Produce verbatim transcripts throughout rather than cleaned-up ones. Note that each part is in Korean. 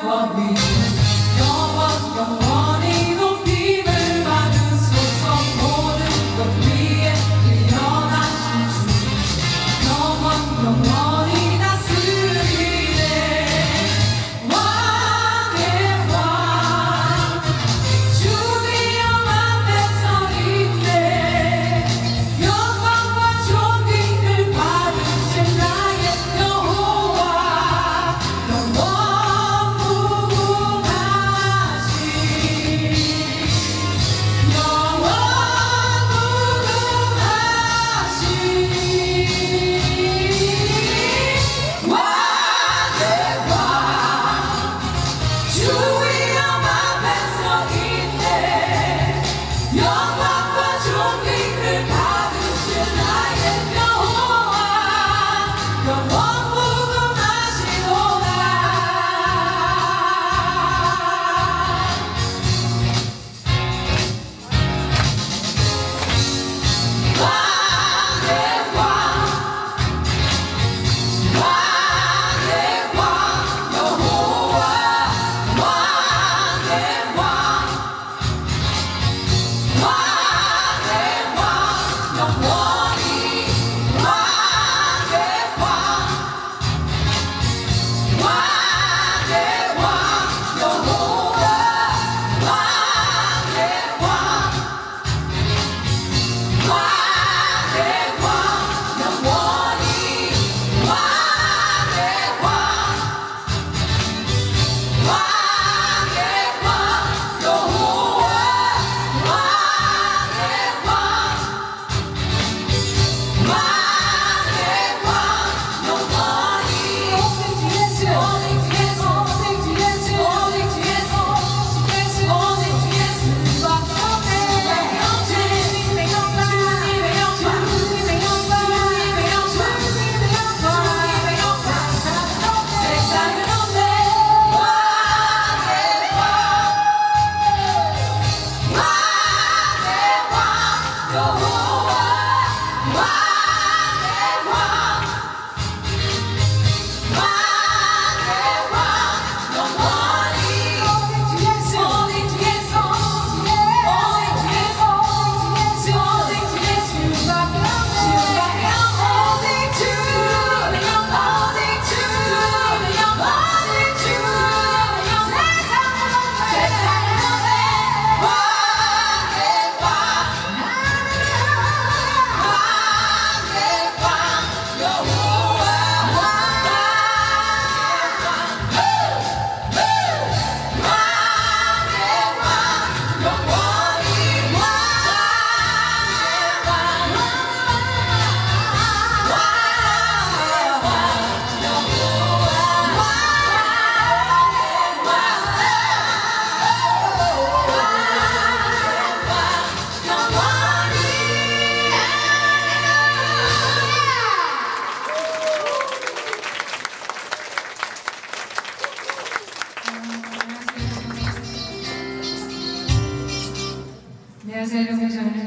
안녕하세요. 여러분, 저는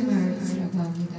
소울싱어라고 합니다.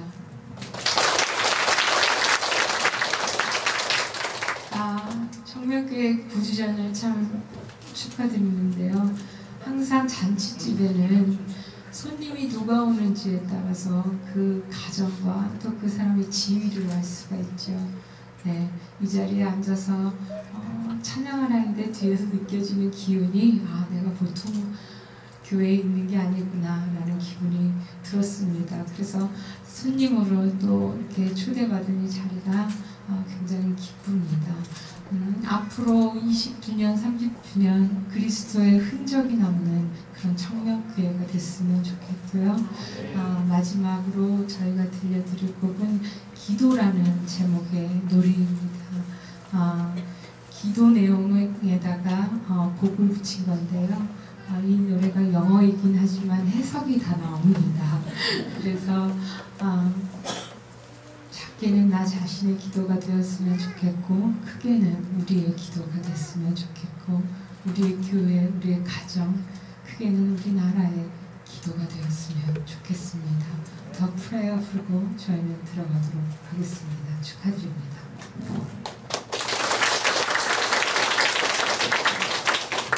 아, 청명교회 부주전을 참 축하드리는데요. 항상 잔치집에는 손님이 누가 오는지에 따라서 그 가정과 또 그 사람의 지위를 알 수가 있죠. 네, 이 자리에 앉아서 어, 찬양을 하는데 뒤에서 느껴지는 기운이 아, 내가 보통 교회에 있는 게 아니구나 라는 기분이 들었습니다. 그래서 손님으로 또 이렇게 초대받은 이 자리가 어, 굉장히 기쁩니다. 음, 앞으로 이십 주년, 삼십 주년 그리스도의 흔적이 남는 그런 청명교회가 됐으면 좋겠고요. 어, 마지막으로 저희가 들려드릴 곡은 기도라는 제목의 노래입니다. 어, 기도 내용에다가 어, 곡을 붙인 건데요. 아, 이 노래가 영어이긴 하지만 해석이 다 나옵니다. 그래서 아, 작게는 나 자신의 기도가 되었으면 좋겠고 크게는 우리의 기도가 됐으면 좋겠고 우리의 교회, 우리의 가정, 크게는 우리나라의 기도가 되었으면 좋겠습니다. 더 프레이어 부르고 저희는 들어가도록 하겠습니다. 축하드립니다.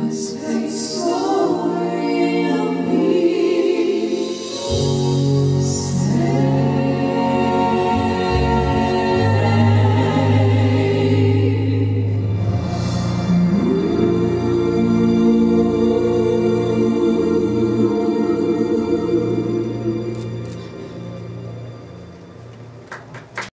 was faithful.